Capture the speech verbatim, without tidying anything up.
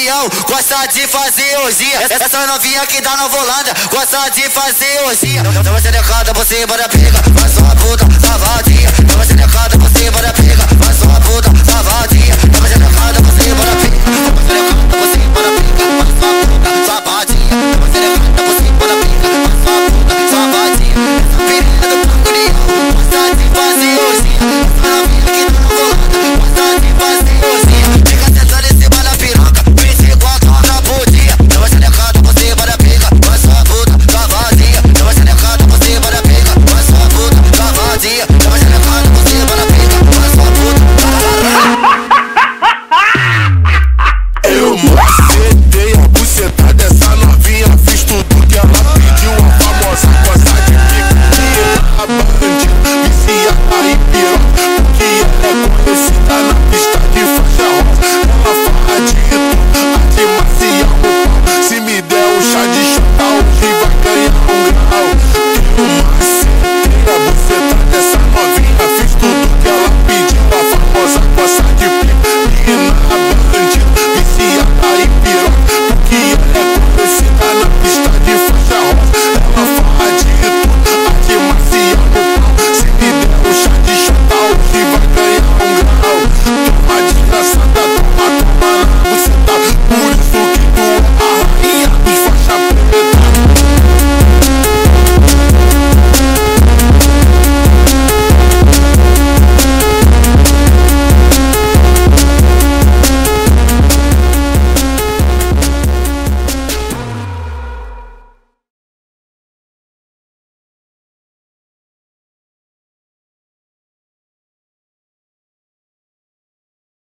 curião, gosta de fazer orgia. Essa novinha que tá na volanda, gosta de fazer orgia. Então você decada por cima da pica, faz sua puta safadinha. Então você decada por cima da pica, faz sua puta safadinha. Então você decada por cima da pica, então você decada por cima da pica, faz sua puta safadinha. Então você decada por cima da pica, faz sua puta safadinha. Essa piranha do curião, gosta de fazer